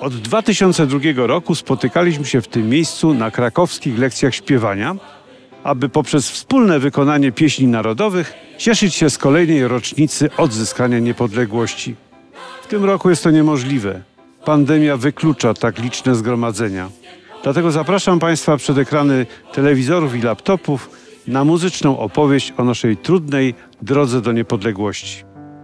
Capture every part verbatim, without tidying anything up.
Od dwa tysiące drugiego roku spotykaliśmy się w tym miejscu na krakowskich lekcjach śpiewania, aby poprzez wspólne wykonanie pieśni narodowych cieszyć się z kolejnej rocznicy odzyskania niepodległości. W tym roku jest to niemożliwe. Pandemia wyklucza tak liczne zgromadzenia. Dlatego zapraszam Państwa przed ekrany telewizorów i laptopów na muzyczną opowieść o naszej trudnej drodze do niepodległości.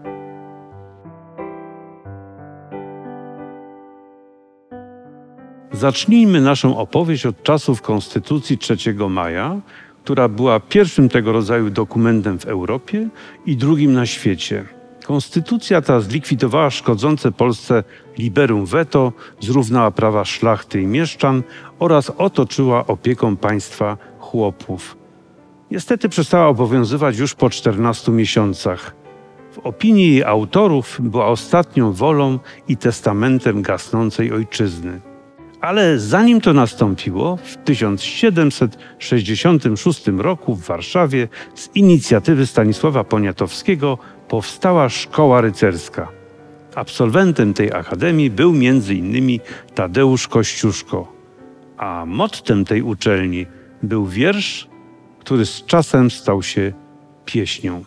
Zacznijmy naszą opowieść od czasów Konstytucji trzeciego maja, która była pierwszym tego rodzaju dokumentem w Europie i drugim na świecie. Konstytucja ta zlikwidowała szkodzące Polsce liberum veto, zrównała prawa szlachty i mieszczan oraz otoczyła opieką państwa chłopów. Niestety przestała obowiązywać już po czternastu miesiącach. W opinii jej autorów była ostatnią wolą i testamentem gasnącej ojczyzny. Ale zanim to nastąpiło, w tysiąc siedemset sześćdziesiątym szóstym roku w Warszawie z inicjatywy Stanisława Poniatowskiego powstała Szkoła Rycerska. Absolwentem tej akademii był między innymi Tadeusz Kościuszko, a mottem tej uczelni był wiersz, który z czasem stał się pieśnią.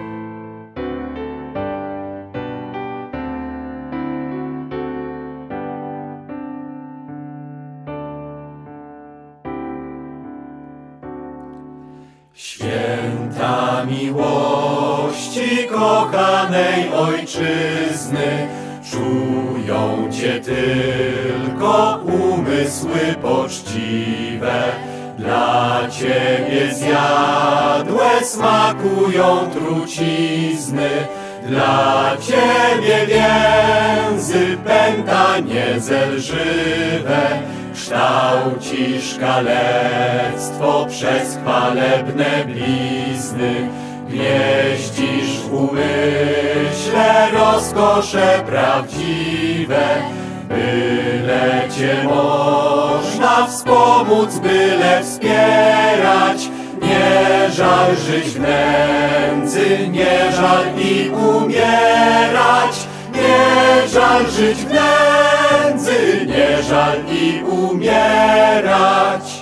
Święta miłości kochanej ojczyzny, czują Cię tylko umysły poczciwe. Dla Ciebie zjadłe smakują trucizny, dla Ciebie więzy pętanie zelżywe. Kształcisz kalectwo przez chwalebne blizny, gnieździsz w umyśle rozkosze prawdziwe. Byle Cię można wspomóc, byle wspierać, nie żal żyć w nędzy, nie żal i umierać, nie żal żyć w nędzy, nie żal i umierać.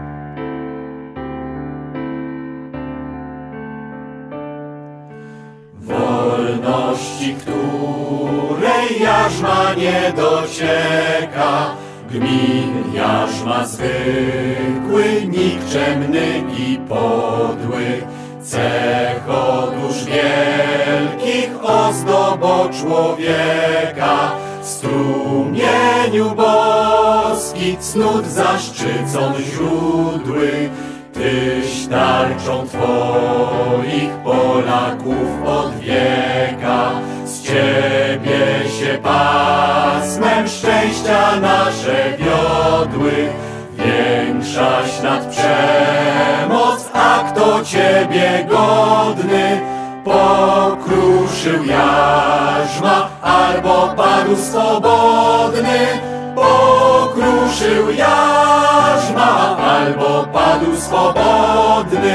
Wolności, której jarzma nie docieka, gmin jarzma zwykły, nikczemny i podły, cech odóż wielkich ozdobo człowieka. Strumieniu boski cnót zaszczycon źródły, Tyś tarczą Twoich Polaków od wieka. Z Ciebie się pasmem szczęścia nasze wiodły, większaś nad przemoc, a kto Ciebie godny? Pokruszył jarzma albo padł swobodny, pokruszył jarzma albo padł swobodny.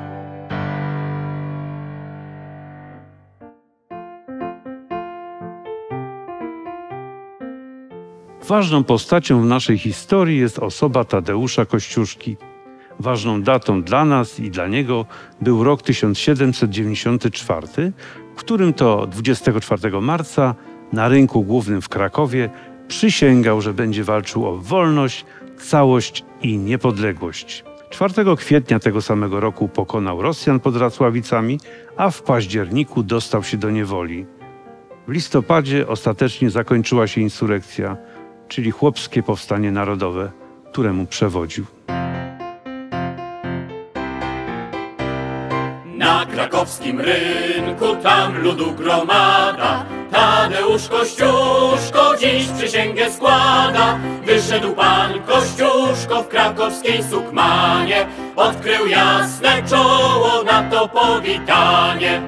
Ważną postacią w naszej historii jest osoba Tadeusza Kościuszki. Ważną datą dla nas i dla niego był rok tysiąc siedemset dziewięćdziesiąty czwarty, w którym to dwudziestego czwartego marca na rynku głównym w Krakowie przysięgał, że będzie walczył o wolność, całość i niepodległość. czwartego kwietnia tego samego roku pokonał Rosjan pod Racławicami, a w październiku dostał się do niewoli. W listopadzie ostatecznie zakończyła się insurekcja, czyli chłopskie powstanie narodowe, któremu przewodził. Na krakowskim rynku tam ludu gromada, Tadeusz Kościuszko dziś przysięgę składa. Wyszedł pan Kościuszko w krakowskiej sukmanie, odkrył jasne czoło na to powitanie.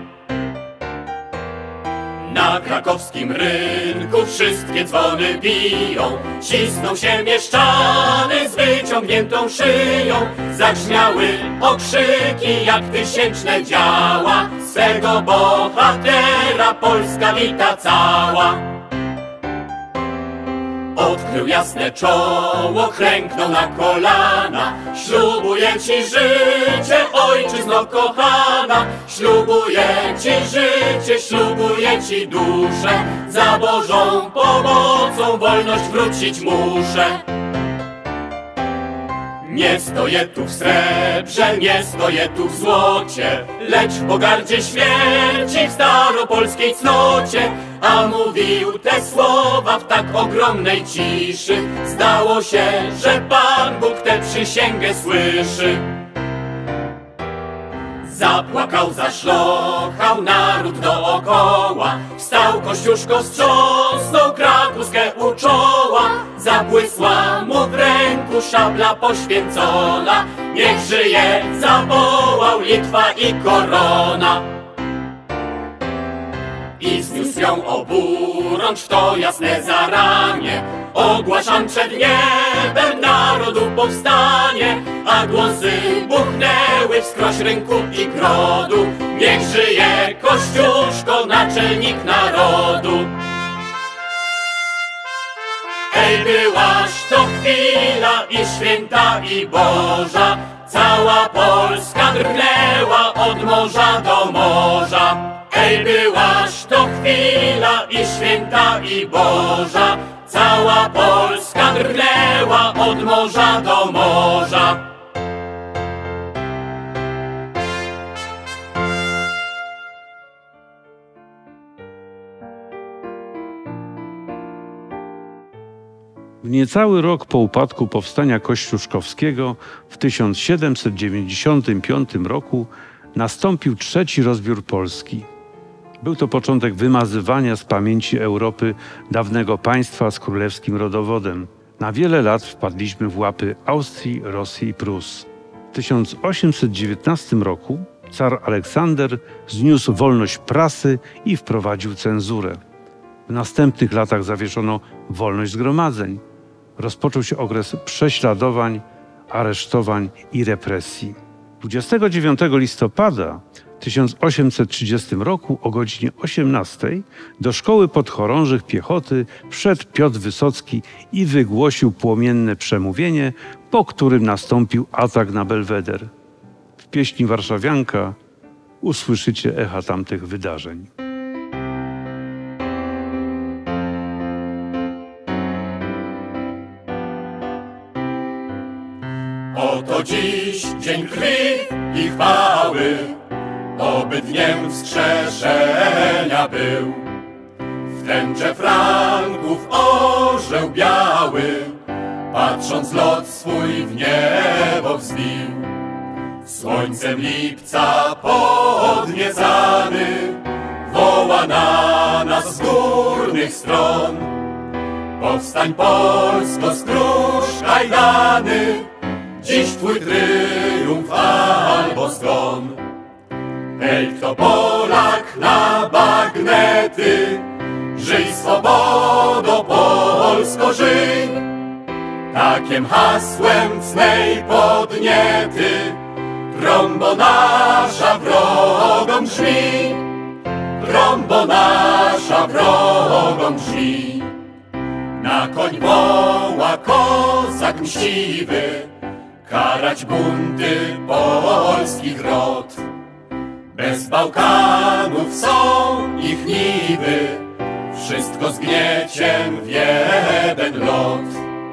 Na krakowskim rynku wszystkie dzwony biją, cisną się mieszczany z wyciągniętą szyją. Zagrzmiały okrzyki jak tysięczne działa, swego bohatera Polska wita cała. Odkrył jasne czoło, klęknął na kolana. Ślubuję ci życie, ojczyzno kochana. Ślubuję ci życie, ślubuję ci duszę. Za Bożą pomocą wolność wrócić muszę. Nie stoję tu w srebrze, nie stoję tu w złocie, lecz w pogardzie śmierci, w staropolskiej cnocie. A mówił te słowa w tak ogromnej ciszy, zdało się, że Pan Bóg tę przysięgę słyszy. Zapłakał, zaszlochał naród dookoła, wstał Kościuszko, wstrząsnął Krakuskę u czoła. Zabłysła mu w ręku szabla poświęcona, niech żyje, zawołał, Litwa i korona. I zniósł ją oburącz w to jasne zaranie. Ogłaszam przed niebem narodu powstanie, a głosy buchnęły wskroś rynku i grodu. Niech żyje Kościuszko, naczelnik narodu. Ej, byłaż to chwila i święta i Boża, cała Polska drgnęła od morza do morza. Ej, byłaż to chwila i święta i Boża, cała Polska drgnęła od morza do morza. W niecały rok po upadku powstania kościuszkowskiego w tysiąc siedemset dziewięćdziesiątym piątym roku nastąpił trzeci rozbiór Polski. Był to początek wymazywania z pamięci Europy dawnego państwa z królewskim rodowodem. Na wiele lat wpadliśmy w łapy Austrii, Rosji i Prus. W tysiąc osiemset dziewiętnastym roku car Aleksander zniósł wolność prasy i wprowadził cenzurę. W następnych latach zawieszono wolność zgromadzeń. Rozpoczął się okres prześladowań, aresztowań i represji. dwudziestego dziewiątego listopada tysiąc osiemset trzydziestym roku o godzinie osiemnastej do szkoły podchorążych piechoty wszedł Piotr Wysocki i wygłosił płomienne przemówienie, po którym nastąpił atak na Belweder. W pieśni Warszawianka usłyszycie echa tamtych wydarzeń. Oto dziś dzień krwi i chwały, oby dniem wskrzeszenia był. W tęczę Franków orzeł biały, patrząc lot swój w niebo wzbił. Słońcem lipca podniecany woła na nas z górnych stron. Powstań Polsko, skróż kajdany, dziś twój tryumf albo zgon. Hej, kto Polak na bagnety, żyj swobodo Polsko, żyj. Takiem hasłem cnej podniety, trąbo nasza wrogom brzmi, trąbo nasza wrogom brzmi. Na koń woła kozak mściwy, karać bunty polskich rod. Bez Bałkanów są ich niwy, wszystko zgnieciem w jeden lot.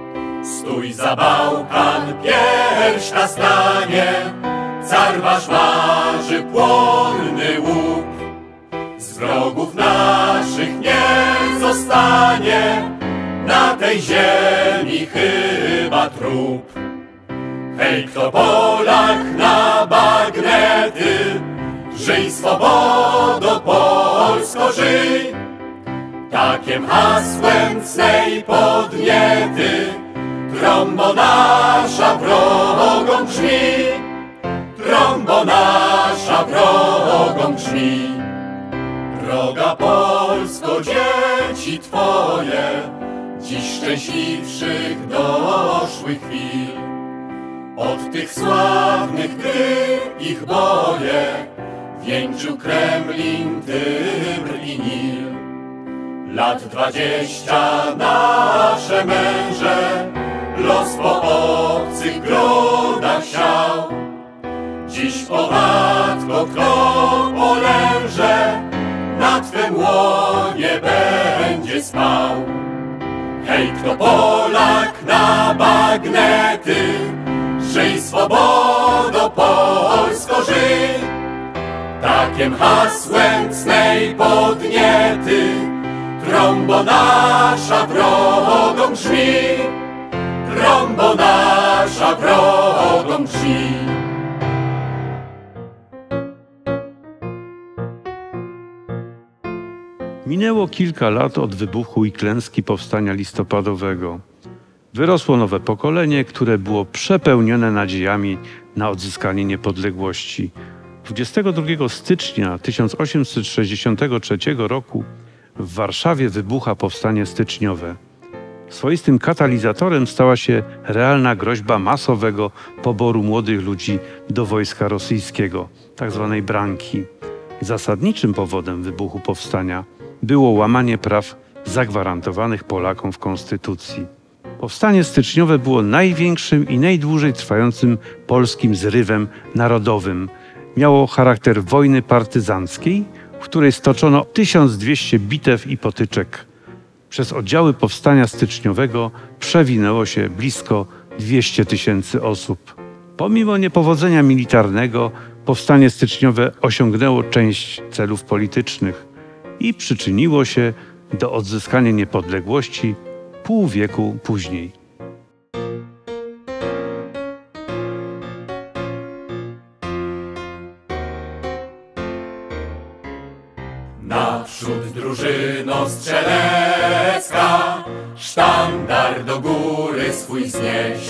Stój za Bałkan, pierś na stanie, car wasz marzy płonny łuk. Z wrogów naszych nie zostanie na tej ziemi chyba trup. Hej, kto Polak na bagnety, żyj swobodo Polsko, żyj. Takiem hasłem cnej podniety, trąbo nasza wrogom brzmi, trąbo nasza wrogom brzmi. Droga Polsko, dzieci twoje, dziś szczęśliwszych doszłych chwil. Od tych sławnych, gdy ich boje wieńczył Kremlin, Tybr i Nil. Lat dwadzieścia nasze męże los po obcych grodach siał. Dziś, o matko, kto polęże na twym łonie będzie spał? Hej, kto Polak na bagnety, żyj swobodo Polsko, żyj! Takiem hasłem cnej podniety trąbo nasza wrogom grzmi, trąbo nasza wrogom grzmi. Minęło kilka lat od wybuchu i klęski powstania listopadowego. Wyrosło nowe pokolenie, które było przepełnione nadziejami na odzyskanie niepodległości. dwudziestego drugiego stycznia tysiąc osiemset sześćdziesiątego trzeciego roku w Warszawie wybucha powstanie styczniowe. Swoistym katalizatorem stała się realna groźba masowego poboru młodych ludzi do wojska rosyjskiego, tzw. branki. Zasadniczym powodem wybuchu powstania było łamanie praw zagwarantowanych Polakom w Konstytucji. Powstanie styczniowe było największym i najdłużej trwającym polskim zrywem narodowym. Miało charakter wojny partyzanckiej, w której stoczono tysiąc dwieście bitew i potyczek. Przez oddziały powstania styczniowego przewinęło się blisko dwieście tysięcy osób. Pomimo niepowodzenia militarnego, powstanie styczniowe osiągnęło część celów politycznych i przyczyniło się do odzyskania niepodległości pół wieku później. Naprzód drużyno strzelecka, sztandar do góry swój znieś.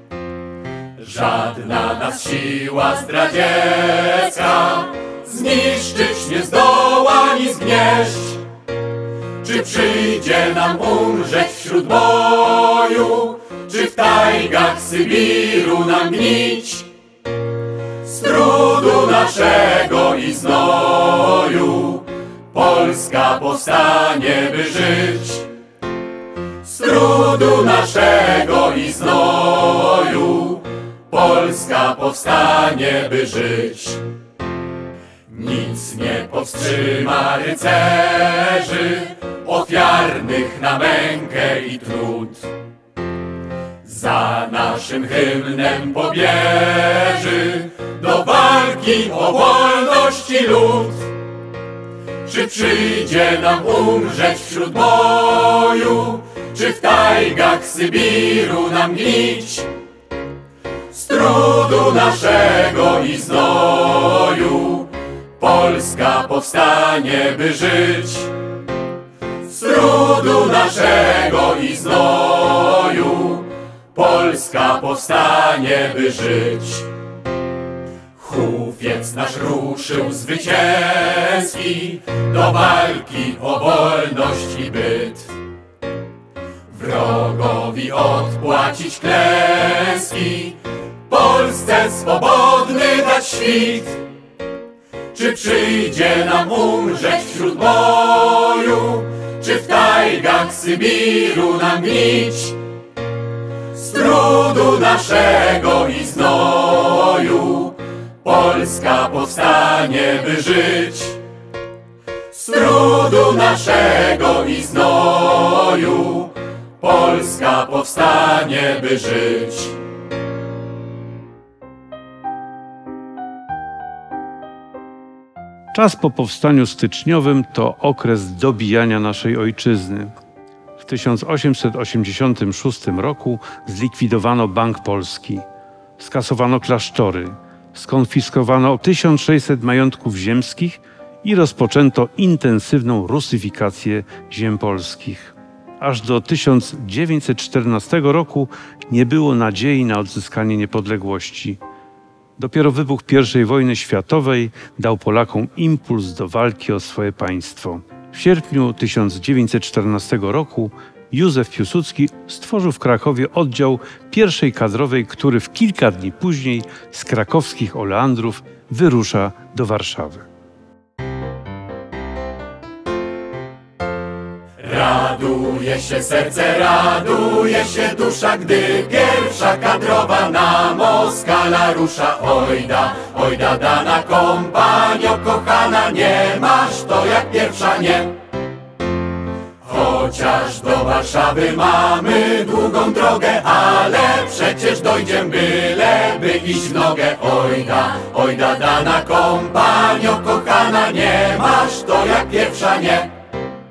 Żadna nas siła zdradziecka zniszczyć nie zdoła ni zgnieść. Czy przyjdzie nam umrzeć wśród boju, czy w tajgach Sybiru nam gnić? Z trudu naszego i znoju Polska powstanie, by żyć. Z trudu naszego i znoju Polska powstanie, by żyć. Nic nie powstrzyma rycerzy ofiarnych na mękę i trud. Za naszym hymnem pobieży do walki o wolność i lud. Czy przyjdzie nam umrzeć wśród boju, czy w tajgach Sybiru nam gnić? Z trudu naszego i znoju Polska powstanie, by żyć. Z trudu naszego i znoju Polska powstanie, by żyć. Hufiec nasz ruszył zwycięski do walki o wolność i byt. Wrogowi odpłacić klęski, Polsce swobodny dać świt. Czy przyjdzie nam umrzeć wśród boju, czy w tajgach Sybiru nam gnić? Z trudu naszego i znoju Polska powstanie, by żyć. Z trudu naszego i znoju Polska powstanie, by żyć. Czas po powstaniu styczniowym to okres dobijania naszej ojczyzny. W tysiąc osiemset osiemdziesiątym szóstym roku zlikwidowano Bank Polski, skasowano klasztory, skonfiskowano tysiąc sześćset majątków ziemskich i rozpoczęto intensywną rusyfikację ziem polskich. Aż do tysiąc dziewięćset czternastego roku nie było nadziei na odzyskanie niepodległości. Dopiero wybuch pierwszej wojny światowej dał Polakom impuls do walki o swoje państwo. W sierpniu tysiąc dziewięćset czternastego roku Józef Piłsudski stworzył w Krakowie oddział pierwszej kadrowej, który w kilka dni później z krakowskich oleandrów wyrusza do Warszawy. Raduje się serce, raduje się dusza, gdy pierwsza kadrowa na Moskala rusza. Ojda, ojda dana kompanio kochana, nie masz to jak pierwsza nie. Chociaż do Warszawy mamy długą drogę, ale przecież dojdziem byle by iść w nogę. Ojda, ojda dana kompanio kochana, nie masz to jak pierwsza nie.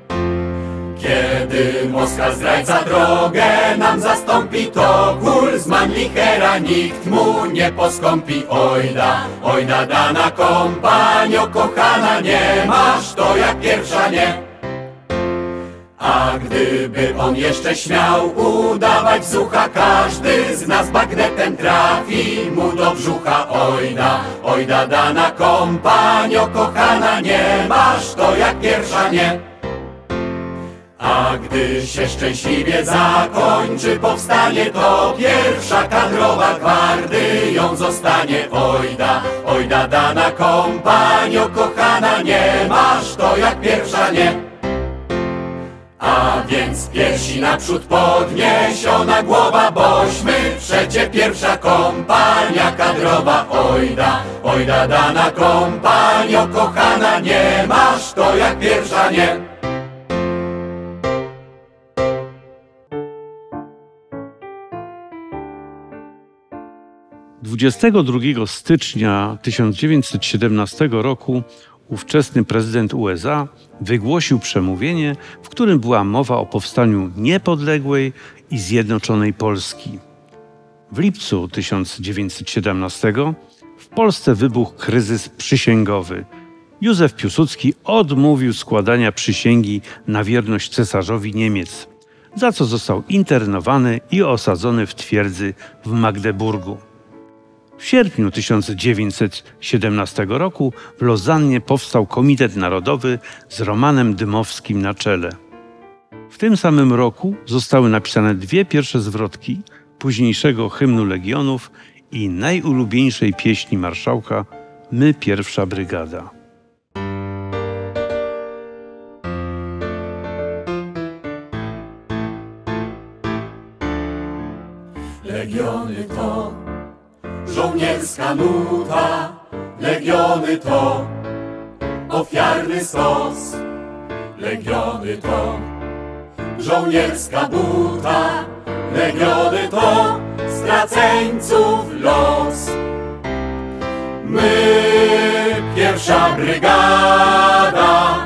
Kiedy Moskal zdrajca drogę nam zastąpi, to kul z Mannlichera nikt mu nie poskąpi. Ojda, ojda dana kompanio kochana, nie masz to jak pierwsza nie. A gdyby on jeszcze śmiał udawać zucha, każdy z nas bagnetem trafi mu do brzucha. Ojda, ojda dana kompanio kochana, nie masz to jak pierwsza nie. A gdy się szczęśliwie zakończy powstanie, to pierwsza kadrowa gwardy ją zostanie. Ojda, ojda dana kompanio kochana, nie masz to jak pierwsza nie. A więc piersi naprzód podniesiona głowa, bośmy przecie pierwsza kompania kadrowa. Ojda, ojda dana kompanio kochana, nie masz to jak pierwsza nie. dwudziestego drugiego stycznia tysiąc dziewięćset siedemnastego roku ówczesny prezydent U S A wygłosił przemówienie, w którym była mowa o powstaniu niepodległej i zjednoczonej Polski. W lipcu tysiąc dziewięćset siedemnastego w Polsce wybuchł kryzys przysięgowy. Józef Piłsudski odmówił składania przysięgi na wierność cesarzowi Niemiec, za co został internowany i osadzony w twierdzy w Magdeburgu. W sierpniu tysiąc dziewięćset siedemnastego roku w Lozannie powstał Komitet Narodowy z Romanem Dymowskim na czele. W tym samym roku zostały napisane dwie pierwsze zwrotki późniejszego hymnu Legionów i najulubieńszej pieśni marszałka My pierwsza brygada. Legiony to żołnierska nuta, legiony to ofiarny stos. Legiony to żołnierska buta, legiony to straceńców los. My pierwsza brygada,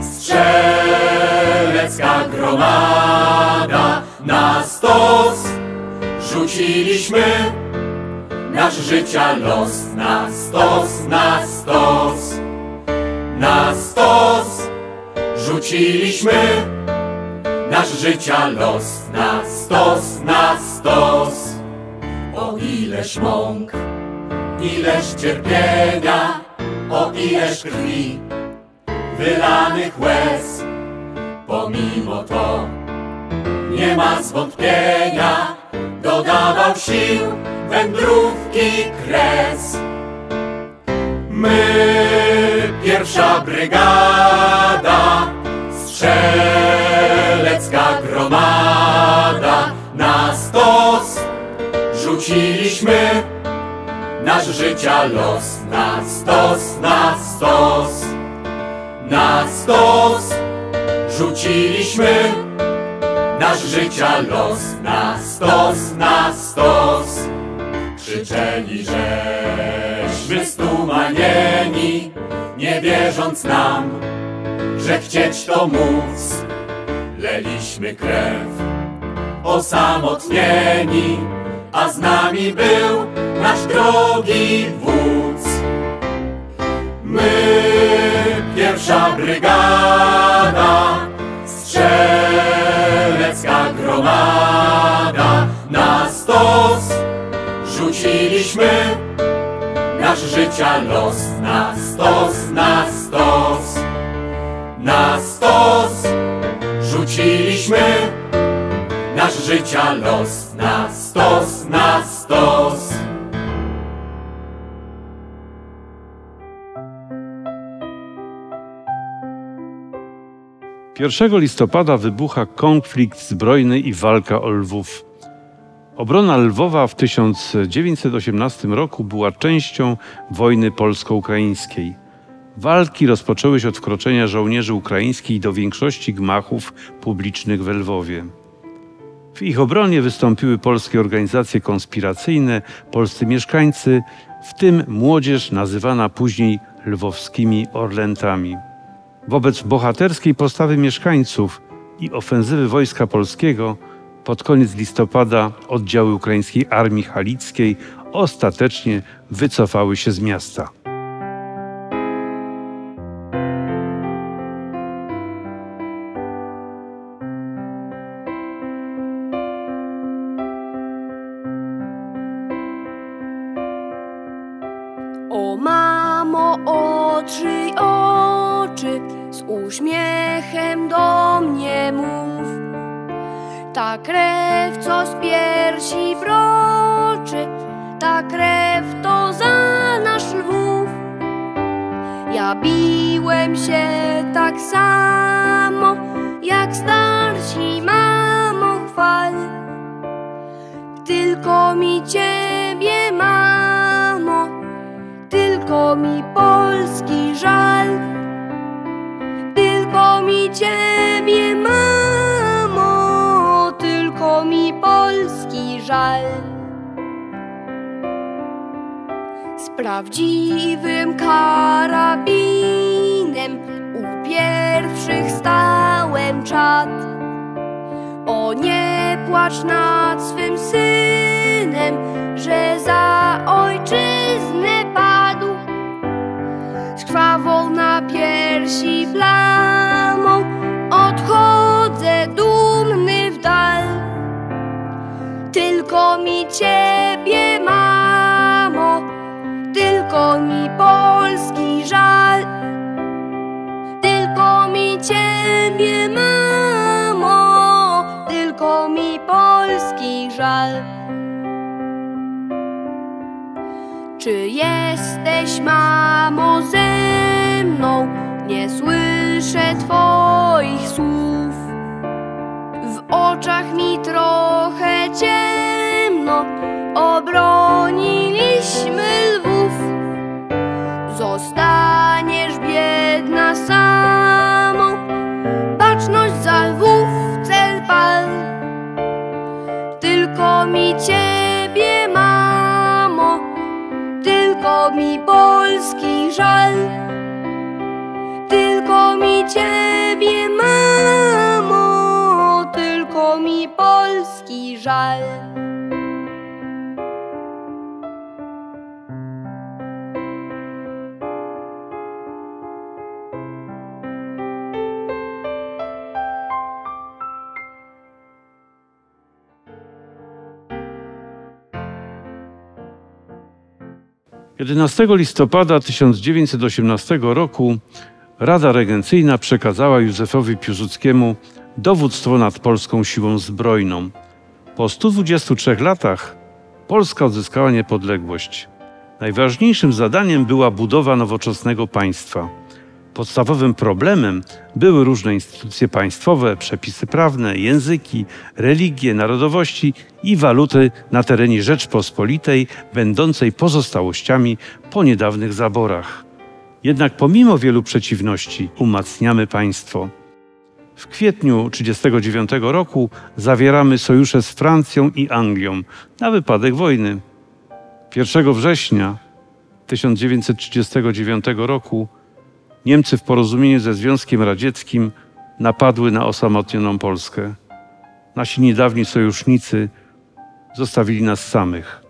strzelecka gromada, na stos rzuciliśmy nasz życia los. Na stos, na stos, na stos rzuciliśmy nasz życia los. Na stos, na stos. O ileż mąk, ileż cierpienia, o ileż krwi, wylanych łez. Pomimo to nie ma zwątpienia, dodawał sił wędrówki kres. My pierwsza brygada, strzelecka gromada, na stos rzuciliśmy nasz życia los. Na stos, na stos, na stos rzuciliśmy nasz życia los. Na stos, na stos. Krzyczeli żeśmy stumanieni, nie wierząc nam, że chcieć to móc. Leliśmy krew osamotnieni, a z nami był nasz drogi wódz. My pierwsza brygada, strzelecka gromada, na stos rzuciliśmy nasz życia los. Na stos, na stos, na stos rzuciliśmy nasz życia los. Na stos, na stos. pierwszego listopada wybucha konflikt zbrojny i walka o Lwów. Obrona Lwowa w tysiąc dziewięćset osiemnastym roku była częścią wojny polsko-ukraińskiej. Walki rozpoczęły się od wkroczenia żołnierzy ukraińskich do większości gmachów publicznych we Lwowie. W ich obronie wystąpiły polskie organizacje konspiracyjne, polscy mieszkańcy, w tym młodzież nazywana później lwowskimi orlętami. Wobec bohaterskiej postawy mieszkańców i ofensywy Wojska Polskiego pod koniec listopada oddziały ukraińskiej Armii Halickiej ostatecznie wycofały się z miasta. O mamo, otrzyj oczy, z uśmiechem do mnie mów. Ta krew, co z piersi broczy, ta krew to za nasz Lwów. Ja biłem się tak samo, jak starsi, mamo, chwal. Tylko mi Ciebie, mamo, tylko mi Polski żal. Tylko mi Ciebie, mamo, tylko mi Polski żal. Z prawdziwym karabinem u pierwszych stałem czad. O, nie płacz nad swym synem, że za ojczyznę padł. Z krwawą na piersi plamą odchodzę dumny w dal. Tylko mi Ciebie, mamo, tylko mi Polski żal. Tylko mi Ciebie, mamo, tylko mi Polski żal. Czy jesteś, mamo, ze mną? Nie słyszę Twoich słów. W oczach mi trochę ciemno, obroniliśmy Lwów. Zostaniesz biedna samą, baczność za Lwów cel pal. Tylko mi Ciebie, mamo, tylko mi Polski żal. Tylko mi Ciebie, mamo, tylko mi Polski żal. jedenastego listopada tysiąc dziewięćset osiemnastego roku Rada Regencyjna przekazała Józefowi Piłsudskiemu dowództwo nad polską siłą zbrojną. Po stu dwudziestu trzech latach Polska odzyskała niepodległość. Najważniejszym zadaniem była budowa nowoczesnego państwa. Podstawowym problemem były różne instytucje państwowe, przepisy prawne, języki, religie, narodowości i waluty na terenie Rzeczpospolitej, będącej pozostałościami po niedawnych zaborach. Jednak pomimo wielu przeciwności umacniamy państwo. W kwietniu tysiąc dziewięćset trzydziestego dziewiątego roku zawieramy sojusze z Francją i Anglią na wypadek wojny. pierwszego września tysiąc dziewięćset trzydziestego dziewiątego roku Niemcy w porozumieniu ze Związkiem Radzieckim napadły na osamotnioną Polskę. Nasi niedawni sojusznicy zostawili nas samych.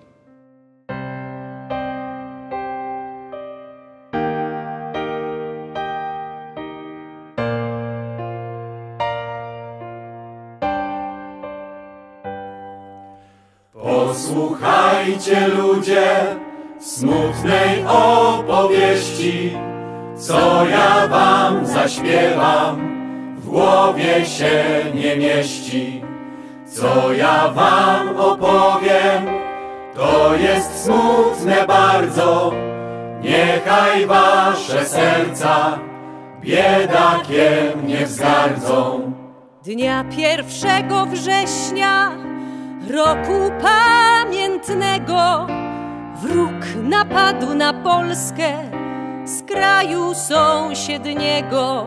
Posłuchajcie, ludzie, smutnej opowieści, co ja wam zaśpiewam, w głowie się nie mieści. Co ja wam opowiem, to jest smutne bardzo. Niechaj wasze serca biedakiem nie wzgardzą. Dnia pierwszego września roku pamiętnego wróg napadł na Polskę z kraju sąsiedniego.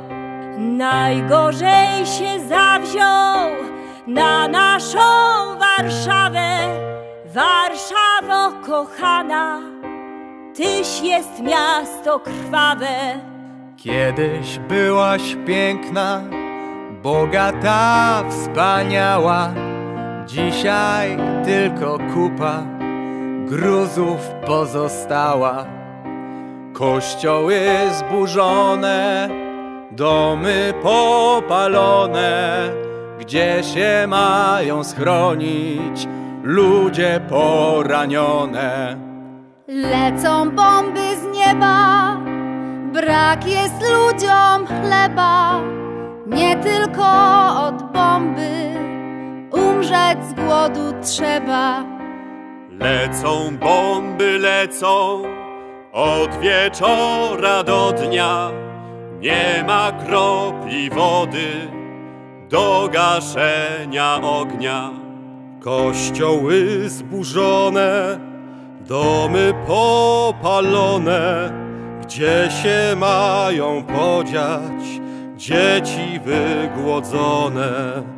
Najgorzej się zawziął na naszą Warszawę. Warszawo kochana, tyś jest miasto krwawe. Kiedyś byłaś piękna, bogata, wspaniała. Dzisiaj tylko kupa gruzów pozostała. Kościoły zburzone, domy popalone. Gdzie się mają schronić ludzie poranione? Lecą bomby z nieba, brak jest ludziom chleba. Nie tylko od bomby umrzeć z głodu trzeba. Lecą bomby, lecą od wieczora do dnia. Nie ma kropli wody do gaszenia ognia. Kościoły zburzone, domy popalone. Gdzie się mają podziać dzieci wygłodzone?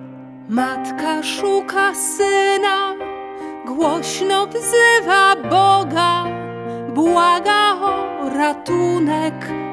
Matka szuka syna, głośno wzywa Boga. Błaga o ratunek,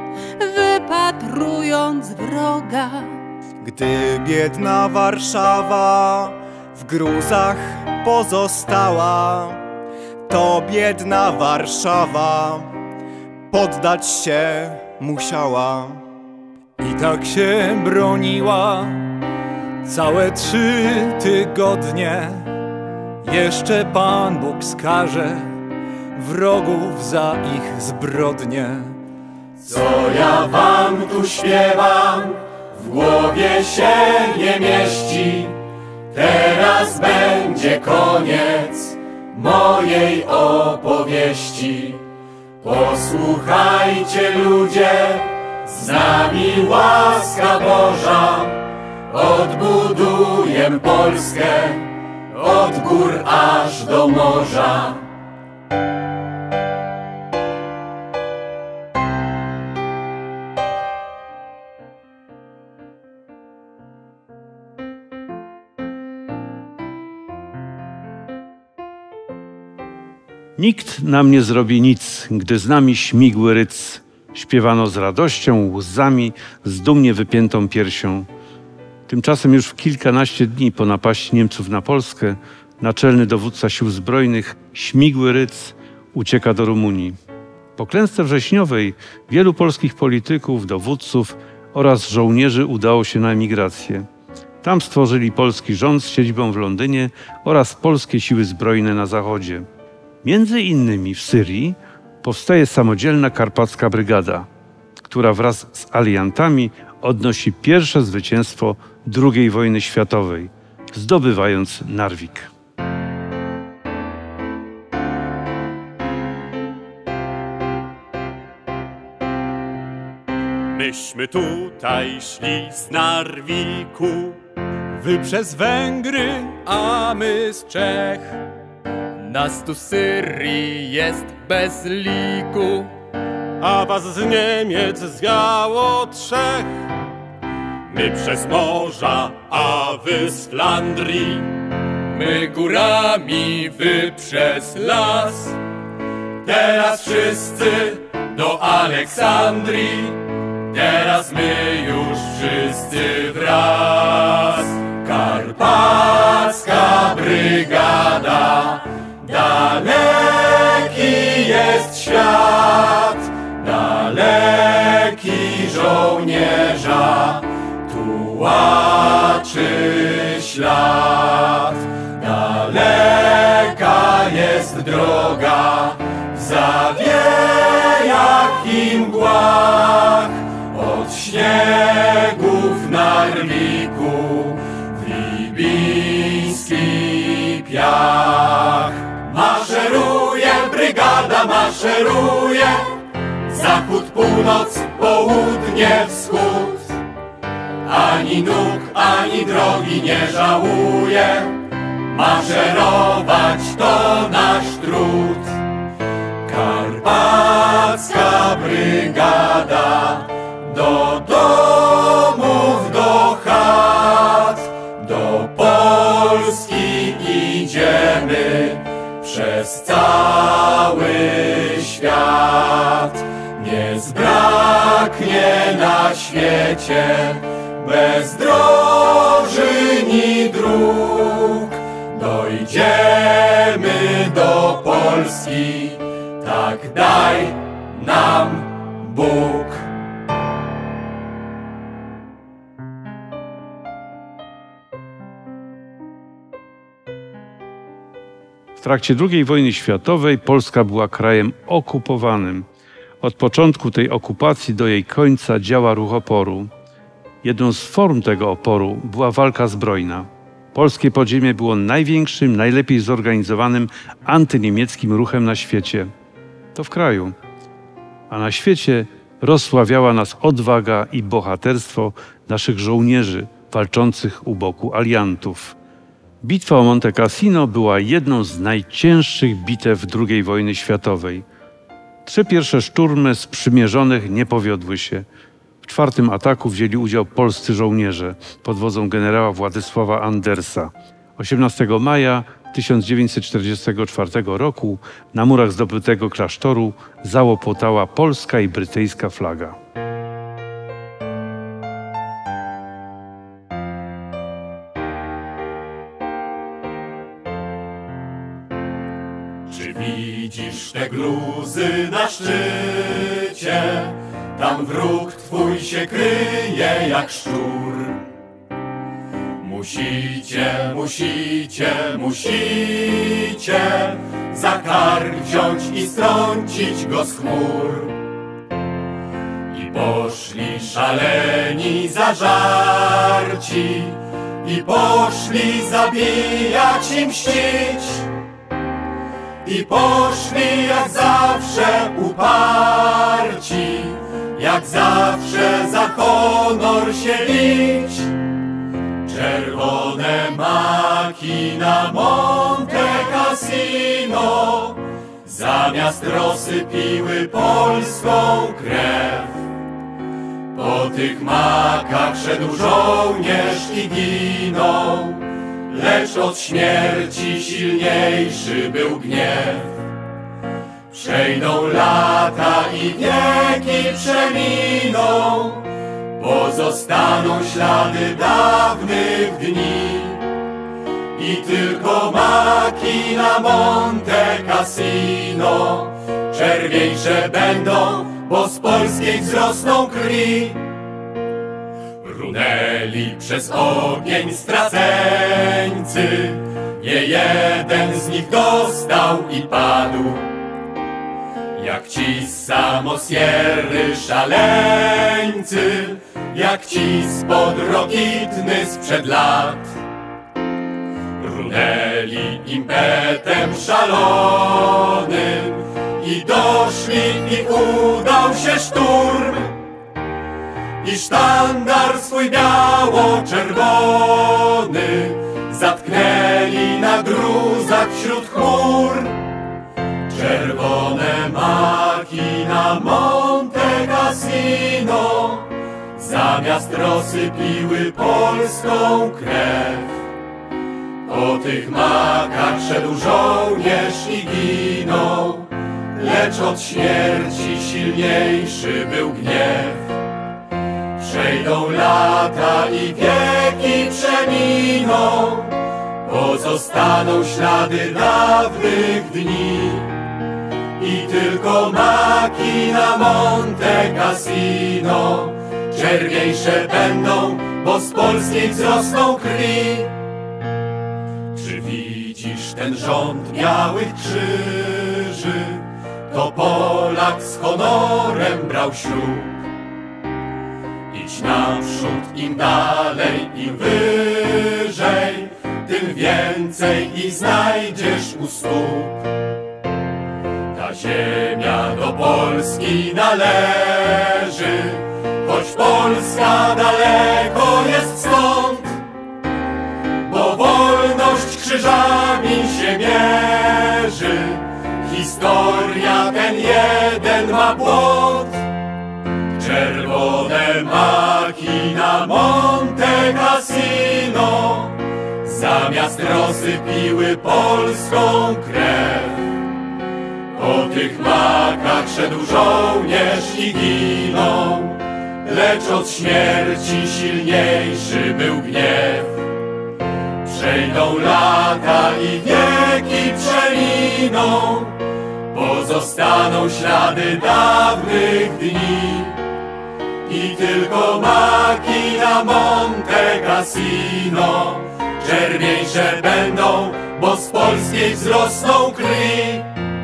wypatrując wroga. Gdy biedna Warszawa w gruzach pozostała, to biedna Warszawa poddać się musiała. I tak się broniła całe trzy tygodnie. Jeszcze Pan Bóg skaże wrogów za ich zbrodnie. Co ja wam tu śpiewam, w głowie się nie mieści. Teraz będzie koniec mojej opowieści. Posłuchajcie ludzie, z nami łaska Boża. Odbuduję Polskę od gór aż do morza. Nikt nam nie zrobi nic, gdy z nami śmigły ryc. Śpiewano z radością, łzami, z dumnie wypiętą piersią. Tymczasem już w kilkanaście dni po napaści Niemców na Polskę naczelny dowódca sił zbrojnych, śmigły ryc, ucieka do Rumunii. Po klęsce wrześniowej wielu polskich polityków, dowódców oraz żołnierzy udało się na emigrację. Tam stworzyli polski rząd z siedzibą w Londynie oraz polskie siły zbrojne na zachodzie. Między innymi w Syrii powstaje samodzielna Karpacka Brygada, która wraz z aliantami odnosi pierwsze zwycięstwo drugiej wojny światowej, zdobywając Narwik. Myśmy tutaj szli z Narwiku, Wy przez Węgry, a my z Czech. Nas tu Syrii jest bez liku, A was z Niemiec zwiało trzech. my przez morza, a wy z Flandrii. my górami, wy przez las. Teraz wszyscy do Aleksandrii, teraz my już wszyscy wraz. Karpacka Brygada, daleki jest świat, daleki żołnierza, tułaczy ślad. Daleka jest droga w zawiejach i mgłach, od śniegów w Narwiku w libijski piach. Maszeruje, brygada maszeruje, zachód, północ, południe, wschód. Ani nóg, ani drogi nie żałuje, maszerować to nasz trud. Karpacka brygada, do domów, do chat, do Polski idziemy przez cały świat. Nie zbraknie na świecie bezdrożyni dróg. Dojdziemy do Polski, tak daj nam Bóg. W trakcie drugiej wojny światowej Polska była krajem okupowanym. Od początku tej okupacji do jej końca działa ruch oporu. Jedną z form tego oporu była walka zbrojna. Polskie podziemie było największym, najlepiej zorganizowanym antyniemieckim ruchem na świecie. To w kraju. A na świecie rozsławiała nas odwaga i bohaterstwo naszych żołnierzy walczących u boku aliantów. Bitwa o Monte Cassino była jedną z najcięższych bitew drugiej wojny światowej. Trzy pierwsze szturmy sprzymierzonych nie powiodły się. W czwartym ataku wzięli udział polscy żołnierze pod wodzą generała Władysława Andersa. osiemnastego maja tysiąc dziewięćset czterdziestego czwartego roku na murach zdobytego klasztoru załopotała polska i brytyjska flaga. Czy widzisz te gruzy na szczycie? Tam wróg twój się kryje jak szczur. Musicie, musicie, musicie za kark wziąć i strącić go z chmur. I poszli szaleni, zażarci, i poszli zabijać i mścić. I poszli jak zawsze uparci, jak zawsze za honor się bić. Czerwone maki na Monte Cassino zamiast rosy piły polską krew. Po tych makach szedł żołnierz i ginął, lecz od śmierci silniejszy był gniew. Przejdą lata i wieki przeminą, pozostaną ślady dawnych dni. I tylko maki na Monte Cassino czerwieńsze będą, bo z polskiej wzrosną krwi. Runęli przez ogień straceńcy, nie jeden z nich dostał i padł. Jak ci z Samosierry szaleńcy, jak ci spod Rokitny sprzed lat. Runęli impetem szalonym i doszli i udał się szturm. I sztandar swój biało-czerwony zatknęli na gruzach wśród chmur. Czerwone maki na Monte Cassino zamiast rosy piły polską krew. Po tych makach szedł żołnierz i ginął, lecz od śmierci silniejszy był gniew. Przejdą lata i wieki przeminą, pozostaną ślady dawnych dni. I tylko maki na Monte Cassino czerwieńsze będą, bo z polskiej wzrosną krwi. Czy widzisz ten rząd białych krzyży? To Polak z honorem brał ślub. Idź naprzód, im dalej, im wyżej, tym więcej ich znajdziesz u stóp. Ta ziemia do Polski należy, choć Polska daleko jest stąd, bo wolność krzyżami się mierzy. Historia ten jeden ma błąd. Czerwone maki na Monte Cassino zamiast rosy piły polską krew. Po tych makach szedł żołnierz i ginął, lecz od śmierci silniejszy był gniew. Przejdą lata i wieki przeminą, pozostaną ślady dawnych dni. I tylko maki na Monte Cassino czerwieńsze będą, bo z polskiej wzrosną krwi.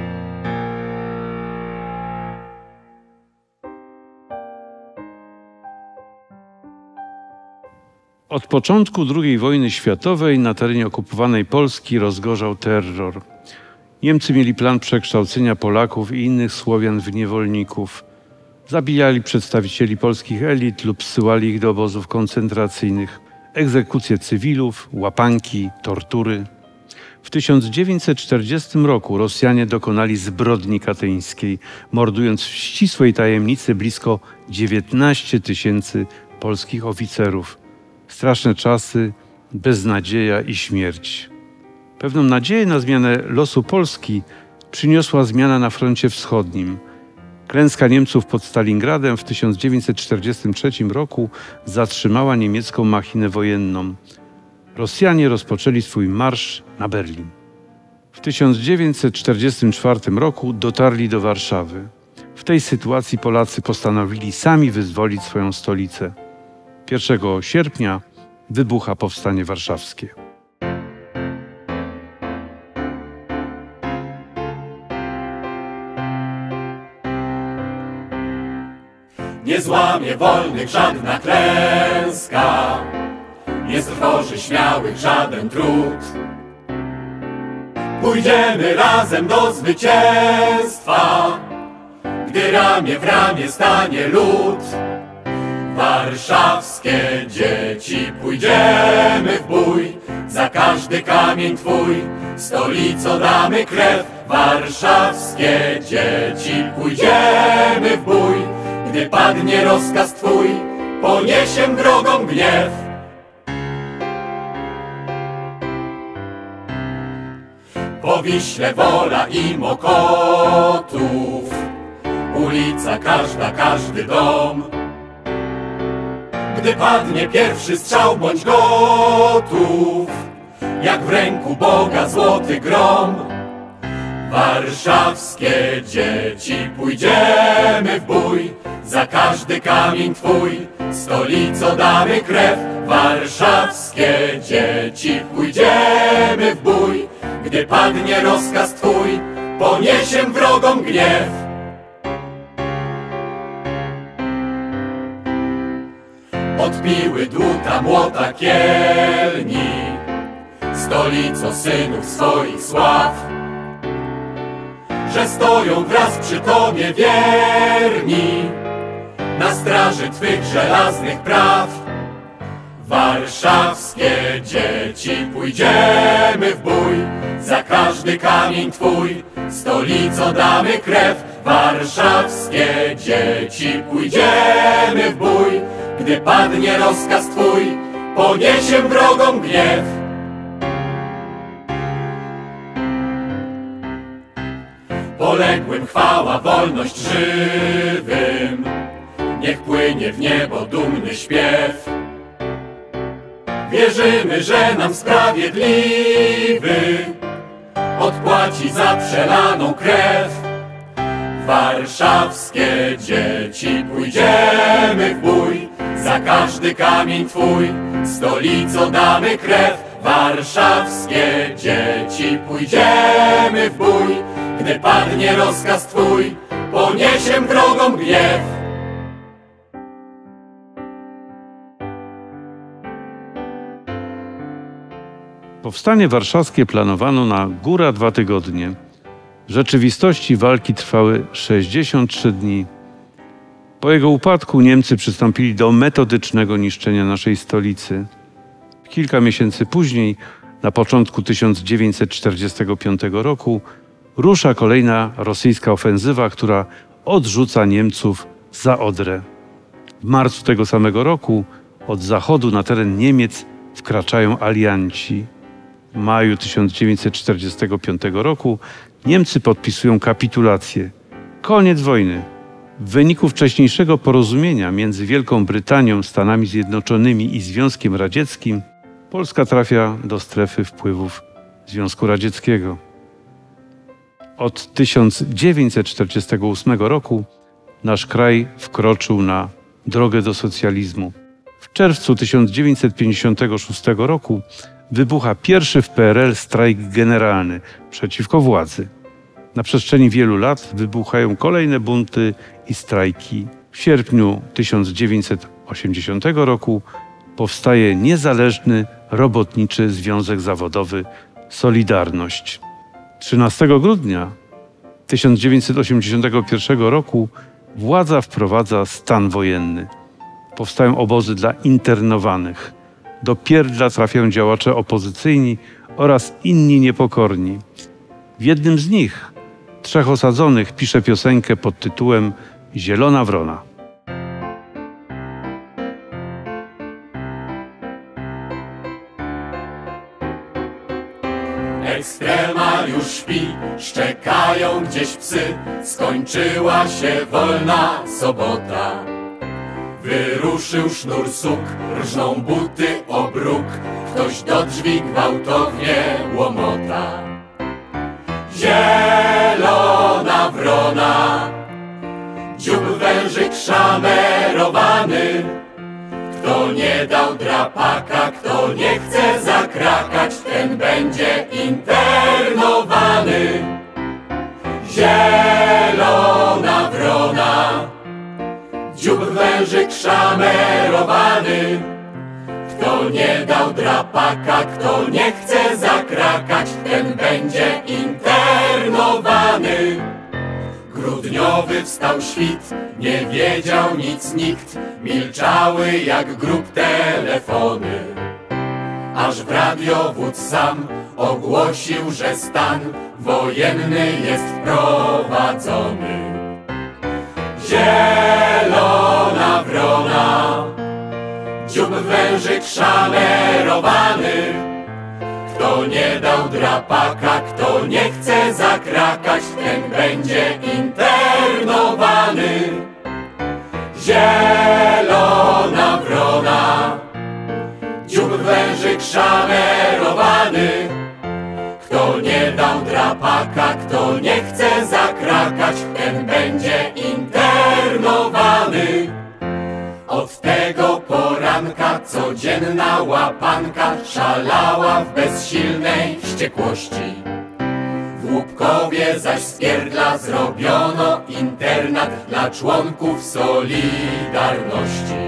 Od początku drugiej wojny światowej na terenie okupowanej Polski rozgorzał terror. Niemcy mieli plan przekształcenia Polaków i innych Słowian w niewolników. Zabijali przedstawicieli polskich elit lub zsyłali ich do obozów koncentracyjnych. Egzekucje cywilów, łapanki, tortury. W tysiąc dziewięćset czterdziestym roku Rosjanie dokonali zbrodni katyńskiej, mordując w ścisłej tajemnicy blisko dziewiętnaście tysięcy polskich oficerów. Straszne czasy, beznadzieja i śmierć. Pewną nadzieję na zmianę losu Polski przyniosła zmiana na froncie wschodnim. Klęska Niemców pod Stalingradem w tysiąc dziewięćset czterdziestym trzecim roku zatrzymała niemiecką machinę wojenną. Rosjanie rozpoczęli swój marsz na Berlin. W tysiąc dziewięćset czterdziestym czwartym roku dotarli do Warszawy. W tej sytuacji Polacy postanowili sami wyzwolić swoją stolicę. pierwszego sierpnia wybucha Powstanie Warszawskie. Nie złamie wolnych żadna klęska, nie strwoży śmiałych żaden trud. Pójdziemy razem do zwycięstwa, gdy ramię w ramię stanie lud. Warszawskie dzieci, pójdziemy w bój, za każdy kamień twój, stolico damy krew. Warszawskie dzieci, pójdziemy w bój, gdy padnie rozkaz twój, poniesiem wrogom gniew. Po Wiśle Wola i Mokotów, ulica każda, każdy dom. Gdy padnie pierwszy strzał, bądź gotów, jak w ręku Boga złoty grom. Warszawskie dzieci, pójdziemy w bój, za każdy kamień twój, stolico damy krew. Warszawskie dzieci, pójdziemy w bój, gdy padnie rozkaz twój, poniesiem wrogom gniew. Od piły, dłuta, młota, kielni, stolico synów swoich sław, że stoją wraz przy tobie wierni, na straży twych żelaznych praw. Warszawskie dzieci, pójdziemy w bój, za każdy kamień twój, stolico damy krew. Warszawskie dzieci, pójdziemy w bój, gdy padnie rozkaz twój, poniesiem wrogom gniew. Poległym chwała, wolność żywym, niech płynie w niebo dumny śpiew. Wierzymy, że nam sprawiedliwy odpłaci za przelaną krew. Warszawskie dzieci, pójdziemy w bój, za każdy kamień twój, stolico damy krew. Warszawskie dzieci, pójdziemy w bój, gdy padnie rozkaz twój, poniesiem wrogom gniew. Powstanie warszawskie planowano na góra dwa tygodnie. W rzeczywistości walki trwały sześćdziesiąt trzy dni. Po jego upadku Niemcy przystąpili do metodycznego niszczenia naszej stolicy. Kilka miesięcy później, na początku tysiąc dziewięćset czterdziestego piątego roku, rusza kolejna rosyjska ofensywa, która odrzuca Niemców za Odrę. W marcu tego samego roku od zachodu na teren Niemiec wkraczają alianci. W maju tysiąc dziewięćset czterdziestego piątego roku Niemcy podpisują kapitulację. Koniec wojny. W wyniku wcześniejszego porozumienia między Wielką Brytanią, Stanami Zjednoczonymi i Związkiem Radzieckim Polska trafia do strefy wpływów Związku Radzieckiego. Od tysiąc dziewięćset czterdziestego ósmego roku nasz kraj wkroczył na drogę do socjalizmu. W czerwcu tysiąc dziewięćset pięćdziesiątego szóstego roku wybucha pierwszy w P R L strajk generalny przeciwko władzy. Na przestrzeni wielu lat wybuchają kolejne bunty i strajki. W sierpniu tysiąc dziewięćset osiemdziesiątego roku powstaje Niezależny Robotniczy Związek Zawodowy Solidarność. trzynastego grudnia tysiąc dziewięćset osiemdziesiątego pierwszego roku władza wprowadza stan wojenny. Powstają obozy dla internowanych. Do pierdla trafiają działacze opozycyjni oraz inni niepokorni. W jednym z nich trzech osadzonych pisze piosenkę pod tytułem Zielona Wrona. Ekstremal już śpi, szczekają gdzieś psy, skończyła się wolna sobota. Wyruszył sznur suk, rżną buty o bruk, ktoś do drzwi gwałtownie łomota. Zielona wrona, dziób wężyk szamerowany, kto nie dał drapaka, kto nie chce zakrakać, ten będzie internowany. Zielona wrona, dziób wężyk szamerowany, kto nie dał drapaka, kto nie chce zakrakać, ten będzie internowany. Grudniowy wstał świt, nie wiedział nic nikt, milczały jak grób telefony. Aż w radiowód sam ogłosił, że stan wojenny jest wprowadzony. Zielona wrona, dziób wężyk szamerowany, kto nie dał drapaka, kto nie chce zakrakać, ten będzie internowany. Zielona wrona, dziób wężyk szamerowany, kto nie dał drapaka, kto nie chce zakrakać, ten będzie internowany. Od tego poranka codzienna łapanka szalała w bezsilnej wściekłości. W Łupkowie zaś z pierdla zrobiono internat dla członków Solidarności.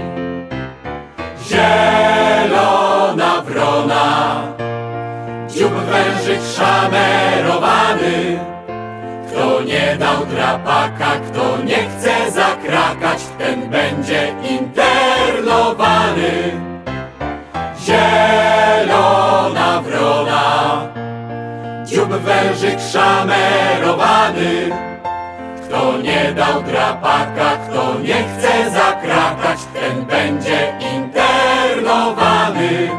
Zielona wrona, dziób wężyk szamerowany, kto nie dał drapaka, kto nie chce zakrakać, ten będzie internowany. Zielona wrona, dziób wężyk szamerowany, kto nie dał drapaka, kto nie chce zakrakać, ten będzie internowany.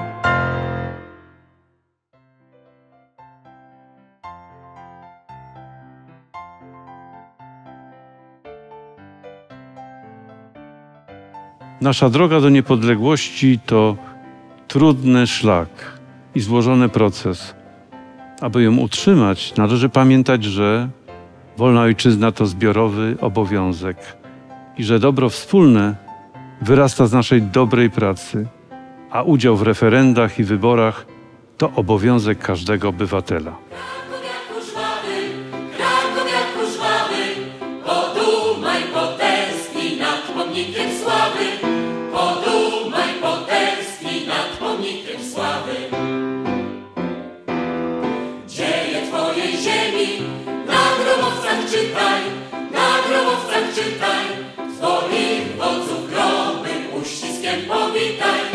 Nasza droga do niepodległości to trudny szlak i złożony proces. Aby ją utrzymać, należy pamiętać, że wolna ojczyzna to zbiorowy obowiązek i że dobro wspólne wyrasta z naszej dobrej pracy, a udział w referendach i wyborach to obowiązek każdego obywatela. Dzieje twojej ziemi, na czytaj, swoich wodzów groby uściskiem powitaj.